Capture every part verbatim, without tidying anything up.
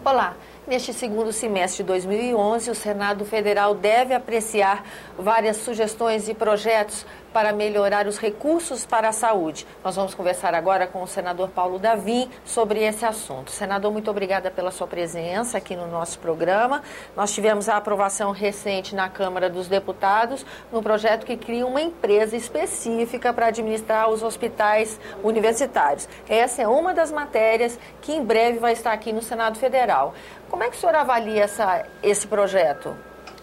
Olá, neste segundo semestre de dois mil e onze, o Senado Federal deve apreciar várias sugestões e projetos para melhorar os recursos para a saúde. Nós vamos conversar agora com o senador Paulo Davim sobre esse assunto. Senador, muito obrigada pela sua presença aqui no nosso programa. Nós tivemos a aprovação recente na Câmara dos Deputados no projeto que cria uma empresa específica para administrar os hospitais universitários. Essa é uma das matérias que em breve vai estar aqui no Senado Federal. Como é que o senhor avalia essa, esse projeto?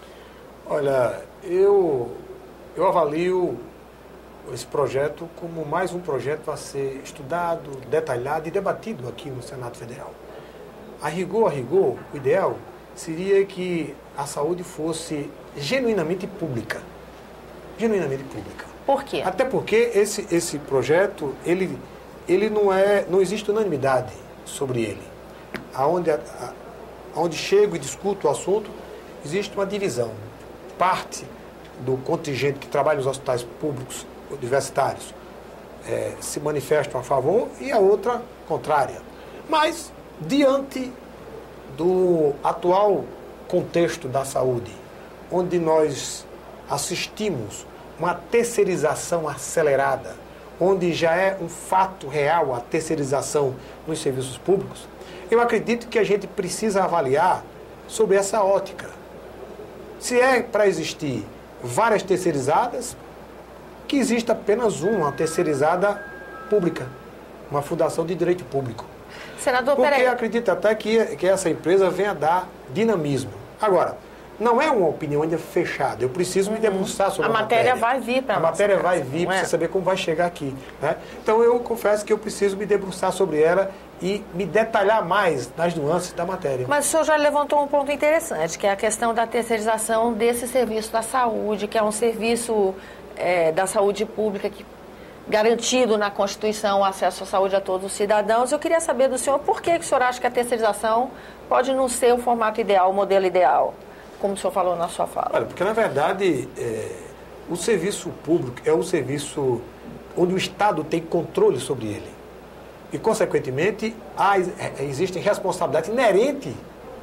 Olha, eu, eu avalio esse projeto como mais um projeto a ser estudado, detalhado e debatido aqui no Senado Federal. A rigor, a rigor, o ideal seria que a saúde fosse genuinamente pública. Genuinamente pública. Por quê? Até porque esse, esse projeto, ele, ele não é, não existe unanimidade sobre ele. Aonde, a, a, aonde chego e discuto o assunto, existe uma divisão. Parte do contingente que trabalha nos hospitais públicos universitários é, se manifestam a favor e a outra contrária. Mas, diante do atual contexto da saúde, onde nós assistimos uma terceirização acelerada, onde já é um fato real a terceirização nos serviços públicos, eu acredito que a gente precisa avaliar sobre essa ótica. Se é para existir várias terceirizadas, que exista apenas uma terceirizada pública, uma fundação de direito público. Senador, Porque peraí. acredito até que, que essa empresa venha dar dinamismo. Agora, não é uma opinião ainda fechada, eu preciso uhum. me debruçar sobre a, a matéria. A matéria vai vir para A matéria casa, vai vir, para é? saber como vai chegar aqui. Né? Então, eu confesso que eu preciso me debruçar sobre ela e me detalhar mais nas nuances da matéria. Mas o senhor já levantou um ponto interessante, que é a questão da terceirização desse serviço da saúde, que é um serviço é, da saúde pública que, garantido na Constituição o acesso à saúde a todos os cidadãos. Eu queria saber do senhor por que, que o senhor acha que a terceirização pode não ser o formato ideal, o modelo ideal, como o senhor falou na sua fala. Olha, porque na verdade é, o serviço público é um serviço onde o Estado tem controle sobre ele. E, consequentemente, há, existem responsabilidades inerentes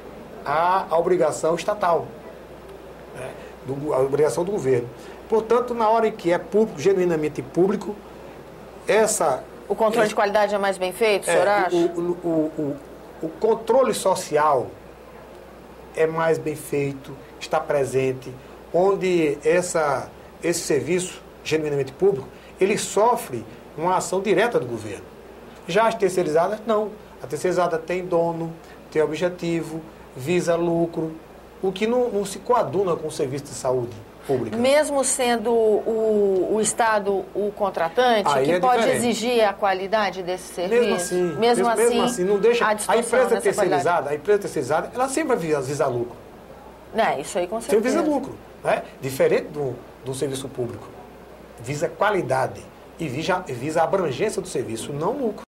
à, à obrigação estatal, né, do, à obrigação do governo. Portanto, na hora em que é público, genuinamente público, essa... O controle é, de qualidade é mais bem feito, o senhor é, acha? O, o, o, o, o controle social é mais bem feito, está presente, onde essa, esse serviço, genuinamente público, ele sofre uma ação direta do governo. Já as terceirizadas, não. A terceirizada tem dono, tem objetivo, visa lucro, o que não, não se coaduna com o serviço de saúde pública. Mesmo sendo o, o Estado o contratante, aí que é pode diferente. exigir a qualidade desse serviço? Mesmo assim, mesmo, mesmo, assim, mesmo assim, não deixa. A, a empresa terceirizada, qualidade. a empresa terceirizada, ela sempre vai visar lucro. É, isso aí com certeza. Sempre visa lucro, né? Diferente do, do serviço público. Visa qualidade e visa, visa a abrangência do serviço, não lucro.